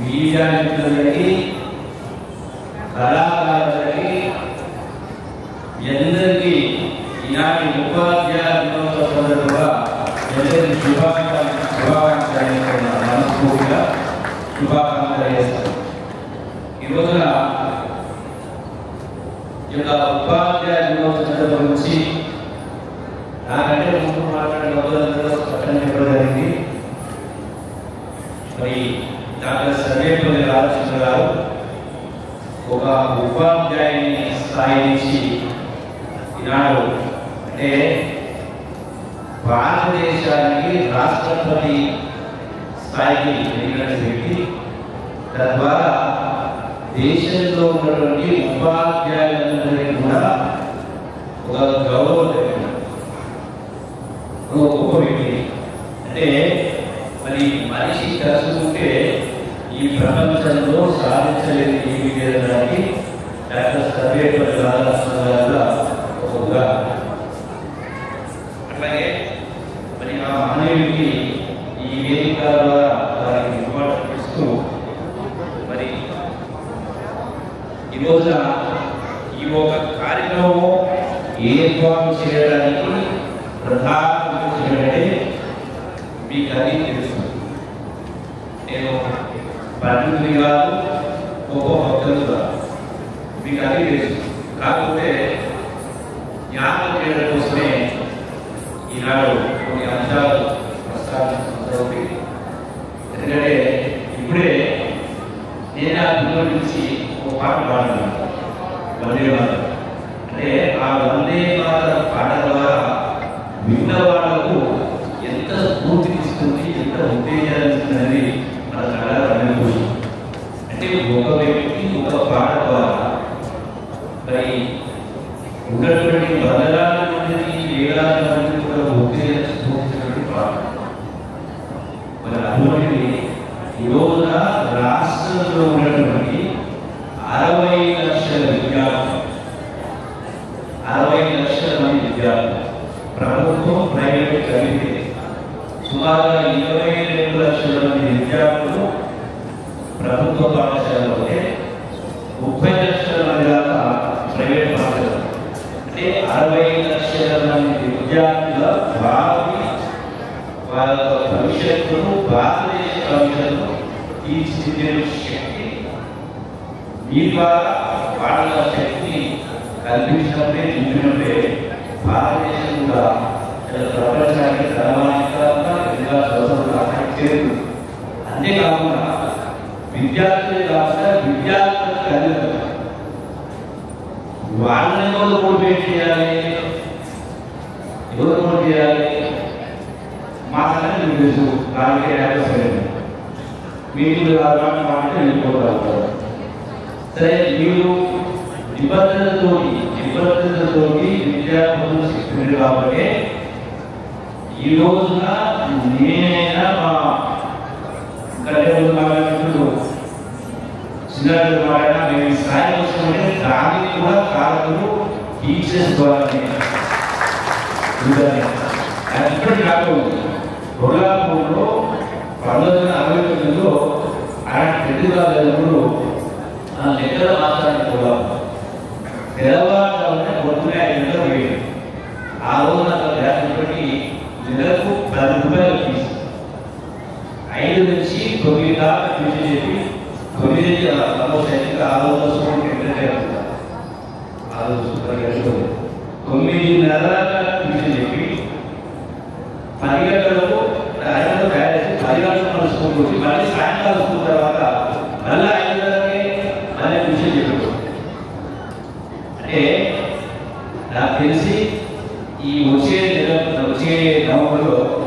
Media మిత్రులకి కళాకారులకి ఎందరికీ ఈనాటి ఉపాధ్యాయ దినోత్సవ సందర్భంగా ఎందరికీ శుభాకాంక్షలు మనస్ఫూర్తిగా శుభాకాంక్షలు చేస్తారు. ఈ రోజున ఈ యొక్క ఉపాధ్యాయ దినోత్సవ సందర్భం నుంచి నాకంటే ముందు మాట్లాడిన రోజులందరూ పట్టణం చెప్పడం జరిగింది. మరి డాక్టర్ సర్వేపల్లి రామచంద్ర గారు ఒక ఉపాధ్యాయుని స్థాయి నుంచి ఈనాడు అంటే భారతదేశానికి రాష్ట్రపతి స్థాయికి ఎన్నికైన వ్యక్తి, తద్వారా దేశంలో ఉన్నటువంటి ఉపాధ్యాయులందరికీ కూడా ఒక గౌరవం గొప్ప వ్యక్తి. అంటే మరి మనిషి కలుసుకుంటే ఈ ప్రపంచంలో సాధించలేని ఏమి లేదనడానికి డాక్టర్ సర్వేపల్లి రాధాకృష్ణ గారు ఒక ఉదాహరణ. అట్లాగే మరి ఆ మహనీయుడికి ఈ వేదిక ద్వారా వారికి ఇంపార్టెంట్ ఇస్తూ మరి ఈ రోజున ఈ ఒక కార్యక్రమం ఏర్పాటు చేయడానికి ప్రధాన ఏంటంటే మీకు అది తెలుసు. నేను పండితుని కాదు, గొప్ప భక్తులు కాదు, మీకు అది తెలుసు. కాకపోతే జ్ఞాపకం చేయడం కోసమే ఈనాడు కొన్ని అంశాలు ప్రస్తావించడం. ఎందుకంటే ఇప్పుడే నేను ఆ పిల్లల నుంచి ఒక పాట పాడుతున్నాను, వందే మాతరం. అంటే ఆ వందే మాతరం పాట ద్వారా విన్న వాళ్ళకు ఎంత స్ఫూర్తినిస్తుంది, ఎంత ఉత్తేజాన్ని ఇస్తుందని మన చాలా అనుభూతి. అంటే ఒక వ్యక్తి ఒక పాట ద్వారా మరి ఉన్నటువంటి వందలాది మందిని వేలాది మందిని కూడా ఉత్తేజం స్ఫూర్తించినటువంటి పాట. మరి అటువంటి ఈ రోజున రాష్ట్రంలో ఉన్నటువంటి 60 లక్షల విద్యార్థులు, 60 లక్షల మంది విద్యార్థులు, ప్రభుత్వం ప్రైవేట్ కలిపి సుమారుగా 22 లక్షల మంది విద్యార్థులు ప్రభుత్వ పాఠశాలలో, 30 లక్షల మంది దాకా ప్రైవేట్ పాఠశాలలు. అంటే 60 లక్షల మంది విద్యార్థుల భావి వాళ్ళ భవిష్యత్తును, భారతదేశ భవిష్యత్తును తీర్చిదిద్దే శక్తి మీ ద్వారా వాళ్ళ శక్తిని కల్పించినప్పుడే, నింపినప్పుడే భారతదేశం కూడా ప్రపంచానికి సర్వాధికారంగా చేరుతుంది. అంతేకాకుండా విద్యార్థులే కాకుండా విద్యార్థుల తల్లిదండ్రులు వాళ్ళని ఎవరు మోటివేట్ చేయాలి, ఎవరు మోటివేట్ చేయాలి? మా సంగతి మీకు తెలుసు, రాజకీయ యాభై మీరు మాట్లాడితే వెళ్ళిపోతారు. సరే, మీరు నిబంధనలతో విద్యార్థులు శిక్షణ కాబట్టి ఈ రోజున నేనైనా మా కళ్యాణులు చిన్నారులు మాట్లాడినా మేము ఈ స్థాయి వస్తుంటే దానికి కూడా కారణము టీచర్స్ ద్వారానే. అది ఇప్పటికి కాకపోతే కొల్లాపూర్లో 1969లో అలాంటి పెద్దలు లెక్కల మాత్రానికి కొల్లాపూర్ తెల్లవారుజామున పొద్దునే 5 గంటలకు పోయింది. ఆ రోజున బట్టి నెలకు 10 రూపాయలు ఫీజు, 5 నుంచి 9 దాకా ట్యూషన్ చెప్పి 9 నుంచి ఆల్మోస్ట్ అయితే ఆ రోజు ఆ రోజు 9:30 దాకా ట్యూషన్ చెప్పి 10 గంటలకు తయారు చేసి 10 గంటలకు మన స్కూల్కి వచ్చి మళ్ళీ సాయంకాలం స్కూల్ తర్వాత మళ్ళీ 5 గంటలకి మళ్ళీ ట్యూషన్ చెప్పారు. అంటే నాకు తెలిసి ఈ వచ్చే నవంబర్లో